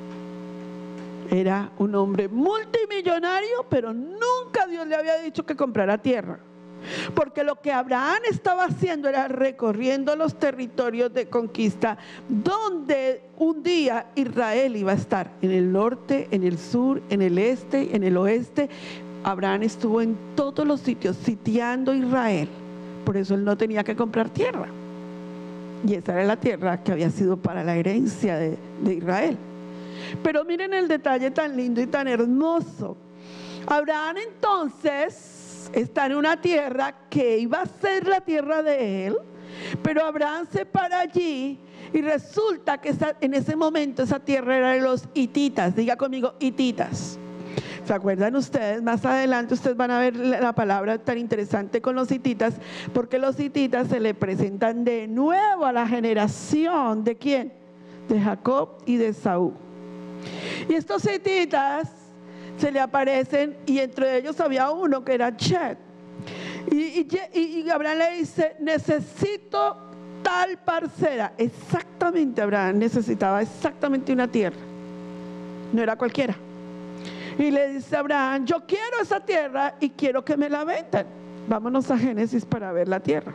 Era un hombre multimillonario, pero nunca Dios le había dicho que comprara tierra. Porque lo que Abraham estaba haciendo era recorriendo los territorios de conquista, donde un día Israel iba a estar, en el norte, en el sur, en el este, en el oeste. Abraham estuvo en todos los sitios sitiando Israel. Por eso él no tenía que comprar tierra, y esa era la tierra que había sido para la herencia de, de Israel. Pero miren el detalle tan lindo y tan hermoso. Abraham entonces está en una tierra que iba a ser la tierra de él, pero Abraham se para allí y resulta que esa, en ese momento esa tierra era de los hititas. Diga conmigo, hititas. ¿Se acuerdan ustedes? Más adelante ustedes van a ver la palabra tan interesante con los hititas, porque los hititas se le presentan de nuevo a la generación ¿de quién? De Jacob y de Esaú. Y estos hititas se le aparecen, y entre ellos había uno que era Chet. Y, y, y Abraham le dice: necesito tal parcela. Exactamente, Abraham necesitaba exactamente una tierra, no era cualquiera. Y le dice a Abraham: yo quiero esa tierra y quiero que me la vendan. Vámonos a Génesis para ver la tierra.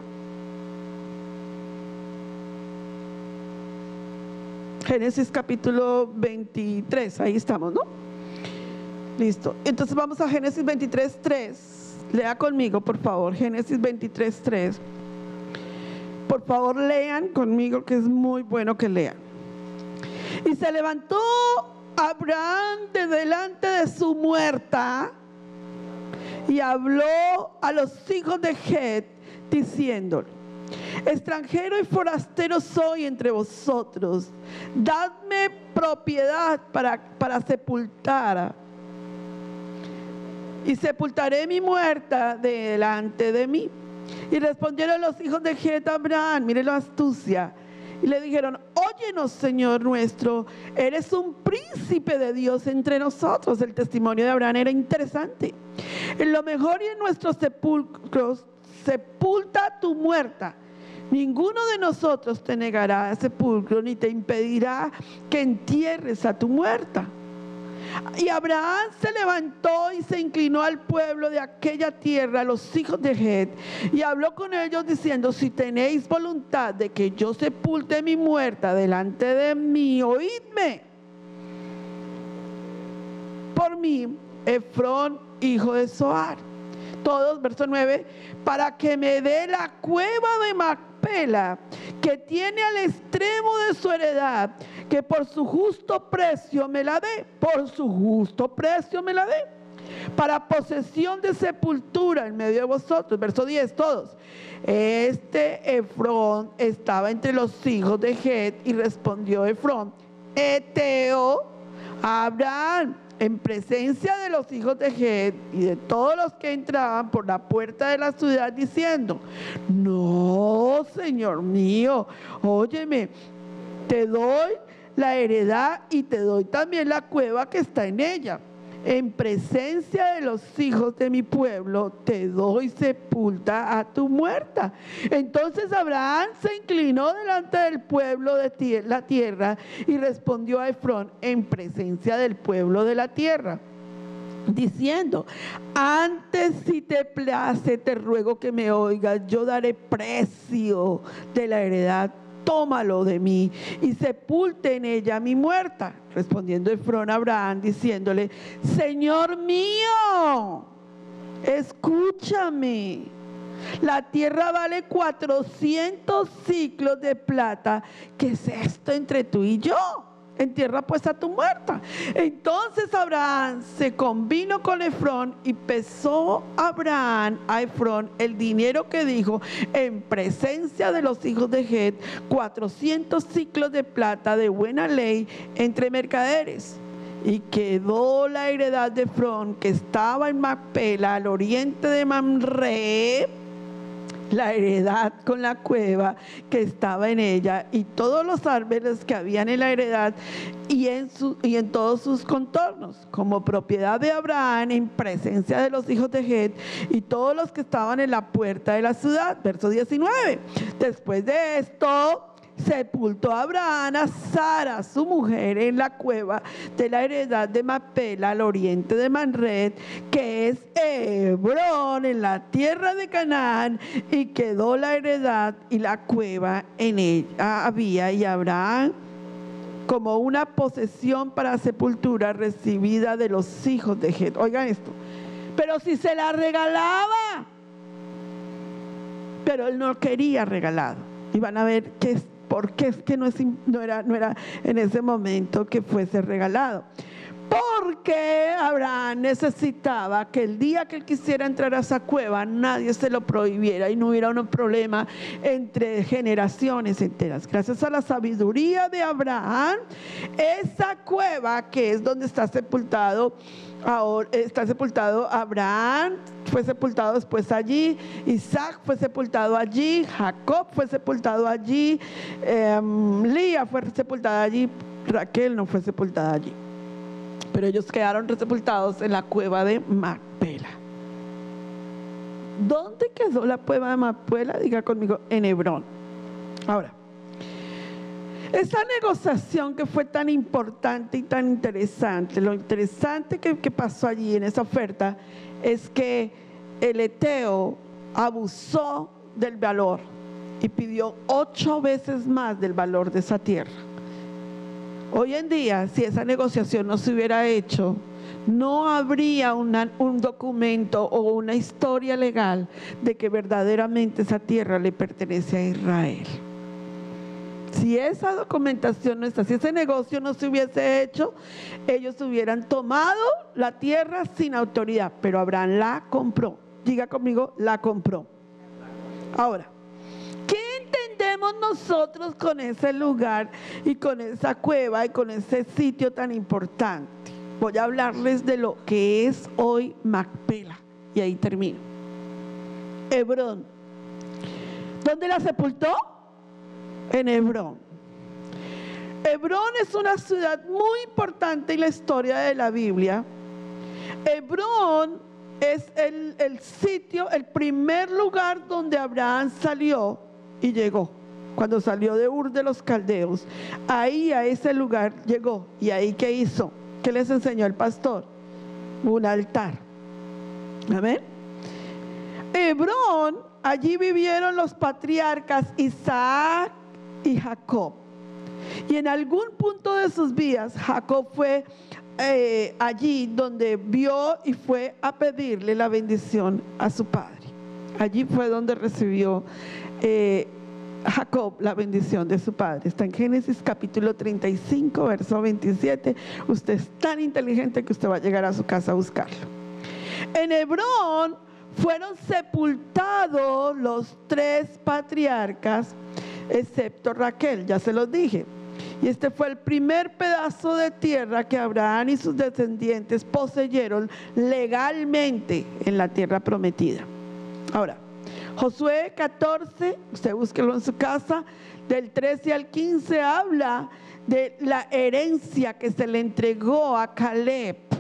Génesis capítulo veintitrés, ahí estamos, ¿no? Listo. Entonces vamos a Génesis veintitrés, tres. Lea conmigo, por favor, Génesis veintitrés, tres. Por favor, lean conmigo, que es muy bueno que lean. Y se levantó Abraham de delante de su muerta y habló a los hijos de Het, diciendo: extranjero y forastero soy entre vosotros, dadme propiedad para, para sepultar, y sepultaré mi muerta delante de mí. Y respondieron los hijos de Het a Abraham, mire la astucia, y le dijeron: óyenos, Señor nuestro, eres un príncipe de Dios entre nosotros. El testimonio de Abraham era interesante. En lo mejor y en nuestros sepulcros sepulta tu muerta. Ninguno de nosotros te negará sepulcro, ni te impedirá que entierres a tu muerta. Y Abraham se levantó y se inclinó al pueblo de aquella tierra, a los hijos de Het, y habló con ellos diciendo: si tenéis voluntad de que yo sepulte mi muerta delante de mí, oídme. Por mí, Efrón, hijo de Zohar. Todos, verso nueve, para que me dé la cueva de Macpela, que tiene al extremo de su heredad, que por su justo precio me la dé, por su justo precio me la dé, para posesión de sepultura en medio de vosotros. Verso diez, todos. Este Efrón estaba entre los hijos de Het, y respondió Efrón, Eteo, a Abraham, en presencia de los hijos de Het y de todos los que entraban por la puerta de la ciudad, diciendo: no, Señor mío, óyeme, te doy la heredad y te doy también la cueva que está en ella. en presencia de los hijos de mi pueblo, te doy sepulta a tu muerta. Entonces Abraham se inclinó delante del pueblo de la tierra y respondió a Efrón en presencia del pueblo de la tierra, diciendo: antes, si te place, te ruego que me oigas, yo daré precio de la heredad, tómalo de mí y sepulte en ella mi muerta. Respondiendo Efrón a Abraham, diciéndole: Señor mío, escúchame, la tierra vale cuatrocientos ciclos de plata. ¿Qué es esto entre tú y yo? Entierra pues a tu muerta. Entonces Abraham se convino con Efrón y pesó Abraham a Efrón el dinero que dijo en presencia de los hijos de Het, cuatrocientos ciclos de plata de buena ley entre mercaderes. Y quedó la heredad de Efrón, que estaba en Macpela, al oriente de Mamre, la heredad con la cueva que estaba en ella y todos los árboles que habían en la heredad y en, su, y en todos sus contornos, como propiedad de Abraham en presencia de los hijos de Het y todos los que estaban en la puerta de la ciudad. Verso diecinueve. Después de esto, sepultó a Abraham a Sara, su mujer, en la cueva de la heredad de Macpela, al oriente de Mamre, que es Hebrón, en la tierra de Canaán, y quedó la heredad y la cueva en ella había, y Abraham como una posesión para sepultura recibida de los hijos de Het. Oigan esto: pero si se la regalaba, pero él no quería regalado. Y van a ver que es porque es que no, es, no, era, no era en ese momento que fuese regalado. Porque Abraham necesitaba que el día que él quisiera entrar a esa cueva, nadie se lo prohibiera y no hubiera un problema entre generaciones enteras. Gracias a la sabiduría de Abraham, esa cueva, que es donde está sepultado ahora, está sepultado Abraham, fue sepultado después allí, Isaac fue sepultado allí, Jacob fue sepultado allí, eh, Lía fue sepultada allí, Raquel no fue sepultada allí, pero ellos quedaron sepultados en la cueva de Macpela. ¿Dónde quedó la cueva de Macpela? Diga conmigo: en Hebrón. Ahora, esa negociación que fue tan importante y tan interesante, lo interesante que, que pasó allí en esa oferta es que el heteo abusó del valor y pidió ocho veces más del valor de esa tierra. Hoy en día, si esa negociación no se hubiera hecho, no habría una, un documento o una historia legal de que verdaderamente esa tierra le pertenece a Israel. Si esa documentación no está, si ese negocio no se hubiese hecho, ellos hubieran tomado la tierra sin autoridad, pero Abraham la compró. Diga conmigo: la compró. Ahora, ¿qué entendemos nosotros con ese lugar y con esa cueva y con ese sitio tan importante? Voy a hablarles de lo que es hoy Macpela y ahí termino. Hebrón. ¿Dónde la sepultó? En Hebrón. Hebrón es una ciudad muy importante en la historia de la Biblia. Hebrón es el, el sitio, el primer lugar donde Abraham salió y llegó. Cuando salió de Ur de los Caldeos, ahí a ese lugar llegó. ¿Y ahí qué hizo? ¿Qué les enseñó el pastor? Un altar. Amén. Hebrón, allí vivieron los patriarcas Isaac y Jacob, y en algún punto de sus vidas Jacob fue eh, allí donde vio y fue a pedirle la bendición a su padre. Allí fue donde recibió eh, Jacob la bendición de su padre. Está en Génesis capítulo treinta y cinco, verso veintisiete. Usted es tan inteligente que usted va a llegar a su casa a buscarlo. En Hebrón fueron sepultados los tres patriarcas, excepto Raquel, ya se los dije. Y este fue el primer pedazo de tierra que Abraham y sus descendientes poseyeron legalmente en la tierra prometida. Ahora, Josué catorce, usted búsquelo en su casa, del trece al quince, habla de la herencia que se le entregó a Caleb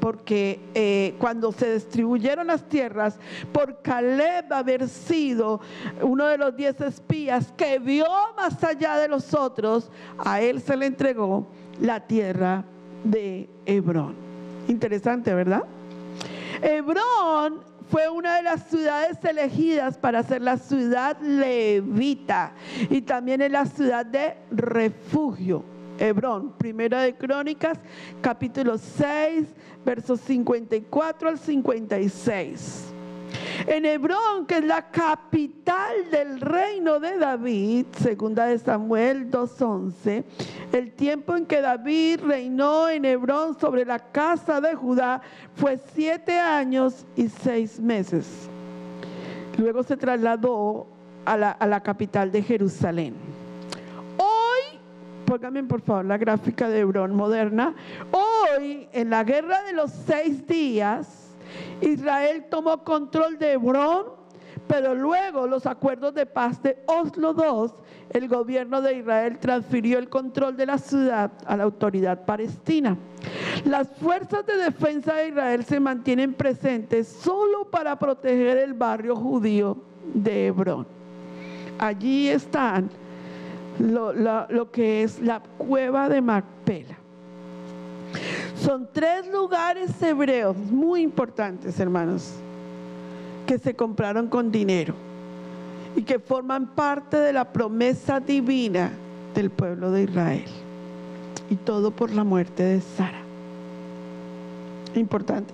porque eh, cuando se distribuyeron las tierras, por Caleb haber sido uno de los diez espías que vio más allá de los otros, a él se le entregó la tierra de Hebrón. Interesante, ¿verdad? Hebrón fue una de las ciudades elegidas para ser la ciudad levita y también es la ciudad de refugio. Hebrón, Primera de Crónicas, capítulo seis, versos cincuenta y cuatro al cincuenta y seis. En Hebrón, que es la capital del reino de David, segunda de Samuel dos once, el tiempo en que David reinó en Hebrón sobre la casa de Judá fue siete años y seis meses. Luego se trasladó a la, a la capital de Jerusalén. Hoy, pónganme por favor la gráfica de Hebrón moderna. Hoy, en la guerra de los seis días, Israel tomó control de Hebrón, pero luego los acuerdos de paz de Oslo dos, el gobierno de Israel transfirió el control de la ciudad a la autoridad palestina. Las fuerzas de defensa de Israel se mantienen presentes solo para proteger el barrio judío de Hebrón. Allí están lo, lo, lo que es la cueva de Macpela. Son tres lugares hebreos muy importantes, hermanos, que se compraron con dinero y que forman parte de la promesa divina del pueblo de Israel. Y todo por la muerte de Sara. Importante.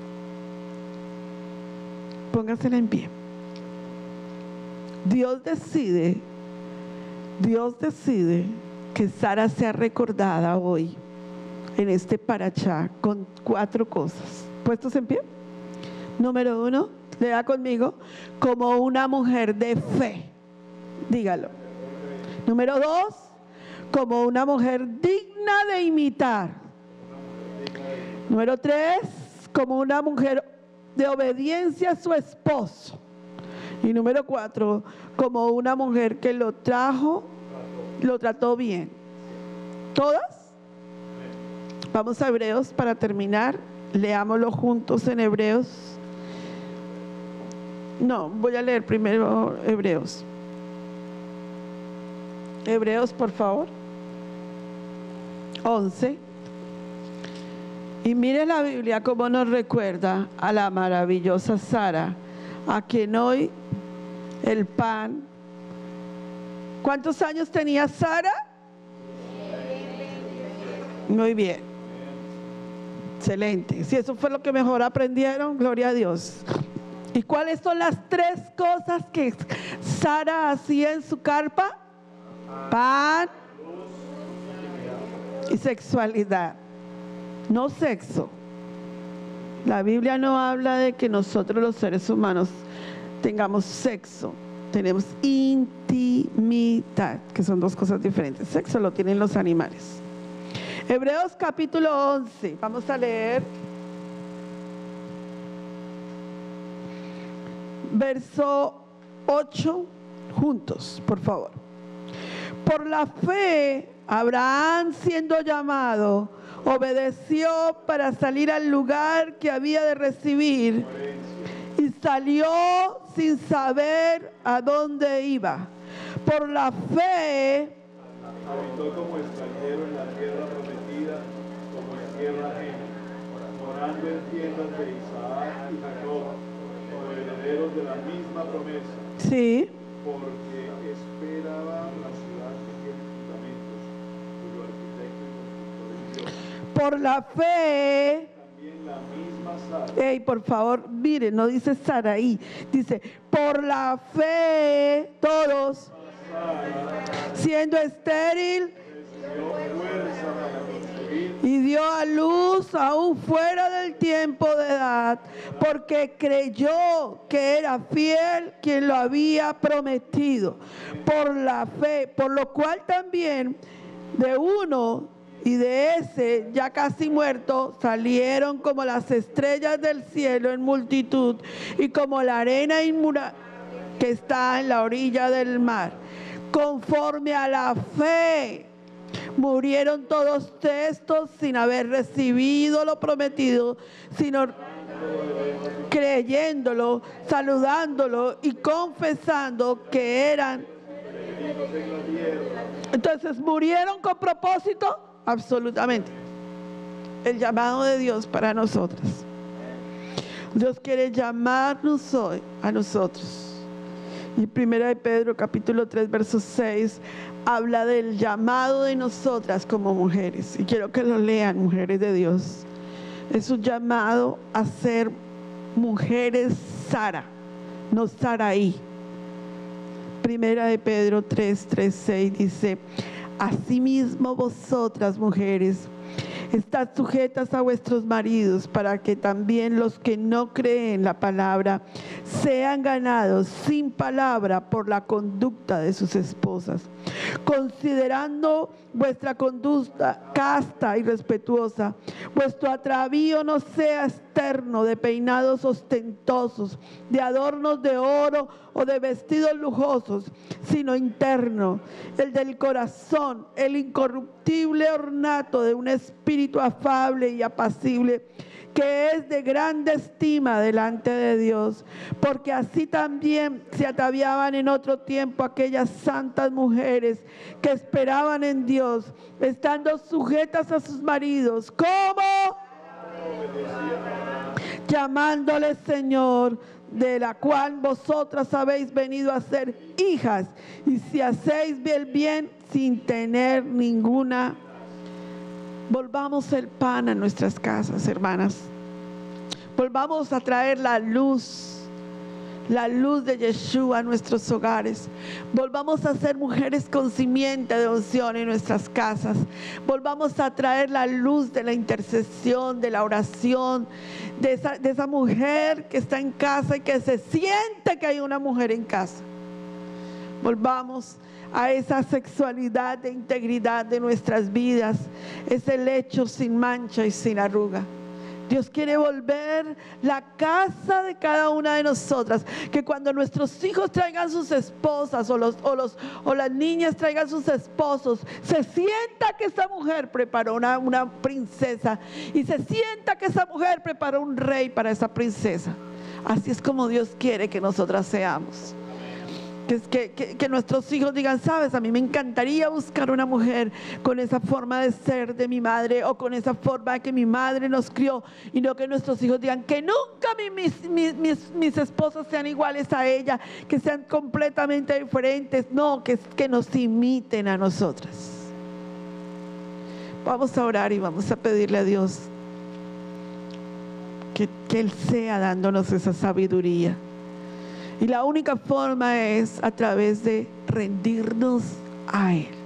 Póngasela en pie. Dios decide, Dios decide que Sara sea recordada hoy en este parachá con cuatro cosas. ¿Puestos en pie? Número uno, lea conmigo, como una mujer de fe. Dígalo. Número dos, como una mujer digna de imitar. Número tres, como una mujer de obediencia a su esposo. Y número cuatro, como una mujer que lo trajo, lo trató bien. ¿Todas? Vamos a Hebreos para terminar. Leámoslo juntos en Hebreos. No, voy a leer primero Hebreos. Hebreos, por favor. once. Y mire la Biblia cómo nos recuerda a la maravillosa Sara, a quien hoy el pan. ¿Cuántos años tenía Sara? Muy bien. Excelente. Si eso fue lo que mejor aprendieron, gloria a Dios. ¿Y cuáles son las tres cosas que Sara hacía en su carpa? Pan y sexualidad. No sexo. La Biblia no habla de que nosotros los seres humanos tengamos sexo. Tenemos intimidad, que son dos cosas diferentes. Sexo lo tienen los animales. Hebreos capítulo once, vamos a leer verso ocho juntos, por favor. Por la fe, Abraham, siendo llamado, obedeció para salir al lugar que había de recibir y salió sin saber a dónde iba. Por la fe habitó como extranjero en la tierra prometida, como en tierra ajena, morando en tiendas de Isaac y Jacob, como herederos de la misma promesa. Sí. Porque esperaba la ciudad que tiene fundamentos, cuyo arquitecto y constructor es Dios. Por la fe. También la misma Sara. Hey, por favor, miren, no dice Sara ahí, dice, por la fe, todos, siendo estéril, y dio a luz aún fuera del tiempo de edad, porque creyó que era fiel quien lo había prometido. Por la fe, por lo cual también de uno y de ese ya casi muerto salieron como las estrellas del cielo en multitud y como la arena inmura que está en la orilla del mar, conforme a la fe Murieron todos estos sin haber recibido lo prometido, sino creyéndolo, saludándolo y confesando que eran. Entonces, ¿murieron con propósito? Absolutamente. El llamado de Dios para nosotras. Dios quiere llamarnos hoy a nosotros. Y primera de Pedro capítulo tres verso seis habla del llamado de nosotras como mujeres. Y quiero que lo lean, mujeres de Dios. Es un llamado a ser mujeres Sara, no Saraí. Primera de Pedro tres, tres, seis dice: asimismo vosotras, mujeres, estad sujetas a vuestros maridos, para que también los que no creen la palabra sean ganados sin palabra por la conducta de sus esposas, considerando vuestra conducta casta y respetuosa. Vuestro atavío no sea externo, de peinados ostentosos, de adornos de oro o de vestidos lujosos, sino interno, el del corazón, el incorruptible ornato de un espíritu afable y apacible, que es de grande estima delante de Dios, porque así también se ataviaban en otro tiempo aquellas santas mujeres que esperaban en Dios, estando sujetas a sus maridos, ¿cómo? Llamándoles Señor, de la cual vosotras habéis venido a ser hijas, y si hacéis el bien sin tener ninguna. Volvamos el pan a nuestras casas, hermanas. Volvamos a traer la luz, la luz de Yeshua a nuestros hogares. Volvamos a ser mujeres con simiente de unción en nuestras casas. Volvamos a traer la luz de la intercesión, de la oración, de esa, de esa mujer que está en casa y que se siente que hay una mujer en casa. Volvamos a esa sexualidad de integridad de nuestras vidas, ese lecho sin mancha y sin arruga. Dios quiere volver la casa de cada una de nosotras, que cuando nuestros hijos traigan sus esposas o, los, o, los, o las niñas traigan sus esposos, se sienta que esa mujer preparó una, una princesa, y se sienta que esa mujer preparó un rey para esa princesa. Así es como Dios quiere que nosotras seamos. Que, que, que, que nuestros hijos digan: sabes, a mí me encantaría buscar una mujer con esa forma de ser de mi madre, o con esa forma que mi madre nos crió, y no que nuestros hijos digan que nunca mi, mis, mis, mis, mis esposas sean iguales a ella, que sean completamente diferentes. No, que, que nos imiten a nosotras. Vamos a orar y vamos a pedirle a Dios que, que Él sea dándonos esa sabiduría. Y la única forma es a través de rendirnos a Él.